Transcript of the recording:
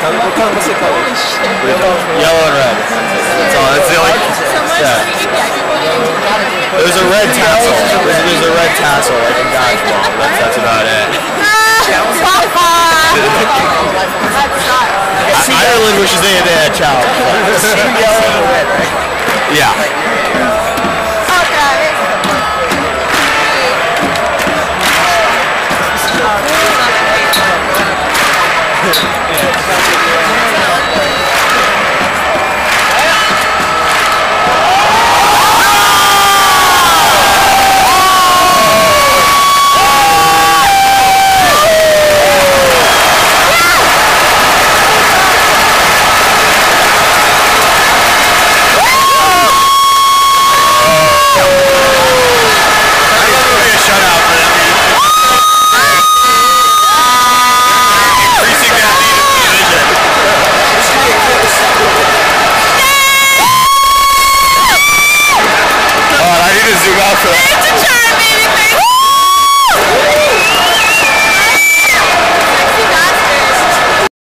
What color? What's the color? Holy shit. Yellow and red. That's all. That's the only. Yeah. There's a red tassel. There's a red tassel like in dodgeball. That's about it. Ireland wishes they had a child. Yellow and red, right? Yeah. Okay.